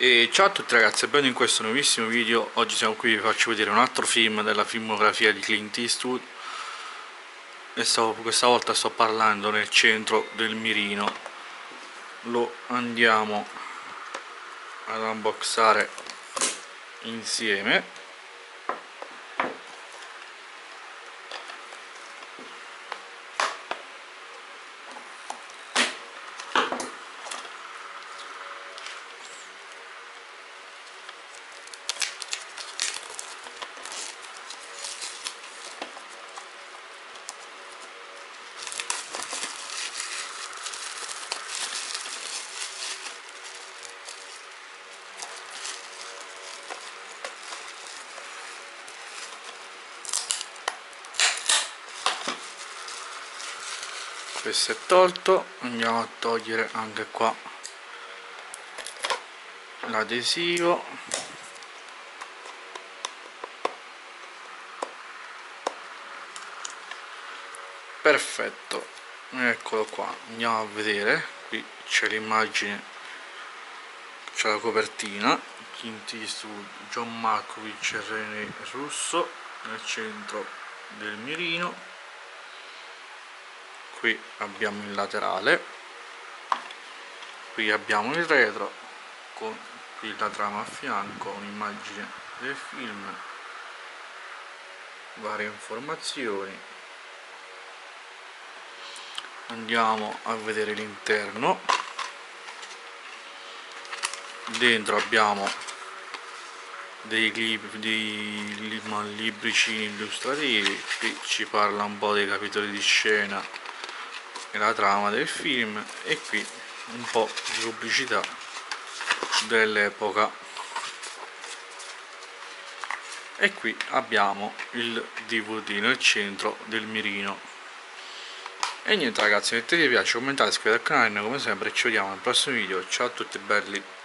E ciao a tutti ragazzi, benvenuti in questo nuovissimo video. Oggi siamo qui, vi faccio vedere un altro film della filmografia di Clint Eastwood. E questa volta sto parlando nel centro del mirino. Lo andiamo ad unboxare insieme. Questo è tolto, andiamo a togliere anche qua l'adesivo. Perfetto, eccolo qua, andiamo a vedere. Qui c'è l'immagine, c'è la copertina, Clint Eastwood, John Malkovich e René Russo nel centro del mirino. Qui abbiamo il laterale, qui abbiamo il retro con qui la trama a fianco, un'immagine del film, varie informazioni. Andiamo a vedere l'interno. Dentro abbiamo dei libricini illustrativi, qui ci parla un po' dei capitoli di scena e la trama del film, e qui un po' di pubblicità dell'epoca. E qui abbiamo il DVD nel centro del mirino. E niente ragazzi, mettete mi piace, commentate, iscrivetevi al canale, come sempre ci vediamo nel prossimo video. Ciao a tutti belli.